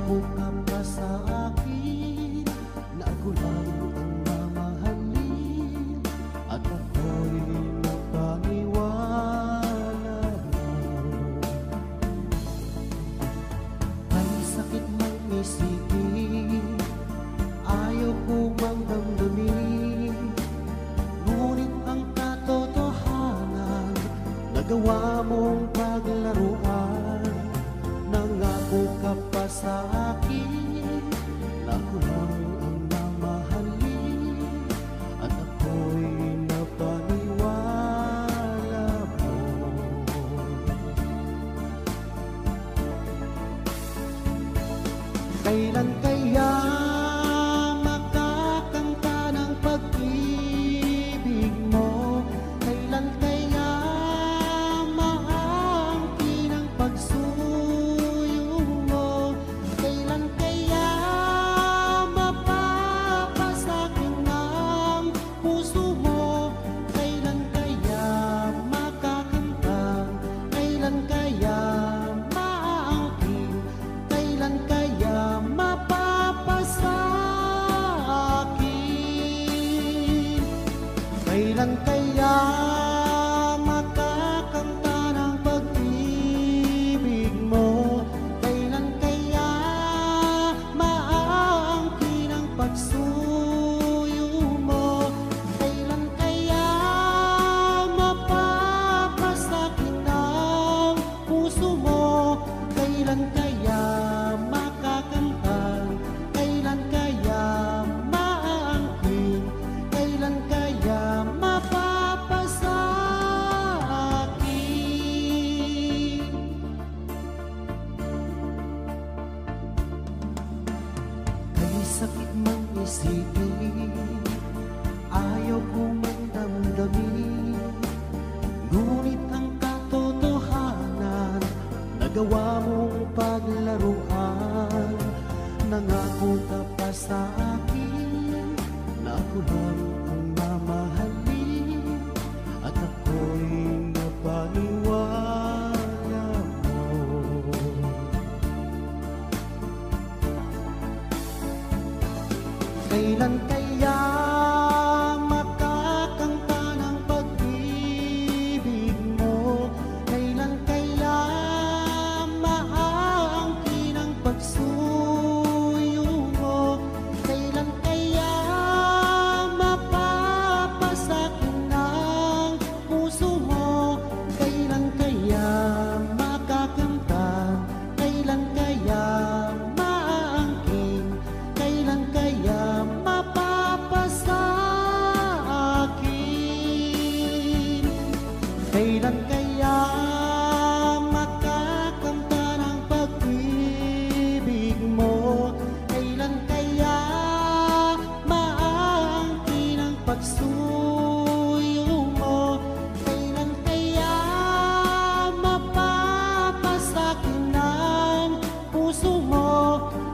Nangako ka pa sa akin na ako lang ang mamahalin, at ako'y napaniwala mo. Ay sakit mang isipin, ayaw ko mang damdamin, ngunit ang katotohanan, nagawa mong paglaruan. Nangako ka pa sa akin na ako lang ang mamahalin, at ako'y napaniwala mo. Kailan kaya makakanta ng pag-ibig mo? Kailan kaya maangkin ang pagsuyo mo? Kailan kaya mapapasakin ang puso mo? Kailan kaya makakanta? Kailan kaya maangkin? Kailan kaya mapapasakin? Kailan kaya makakanta ng pag-ibig mo? Kailan kaya maangkin ang pagsuyo mo? Kailan kaya mapapasakin ang puso mo? Kailan kaya makakanta? Kailan kaya maangkin? Kailan kaya mapapasakin? Kay sakit mang isipin, ayaw ko mang damdamin, ngunit ang katotohanan, nagawa mong paglaruan. Nangako ka pa sa akin na ako lang ang mamahalin, at ako'y napaniwala mo. Kailan kaya makakanta ng pag-ibig mo? Kailan kaya maangkin ang pagsuyo mo? Kailan kaya mapapasakin ang puso mo? Kailan kaya makakanta? Kailan kaya maangkin? Kailan kaya mapapasakin? Kailan kaya makakanta ng pag-ibig mo? Kailan kaya maangkin ang pagsuyo mo? Kailan kaya mapapasakin ang puso mo?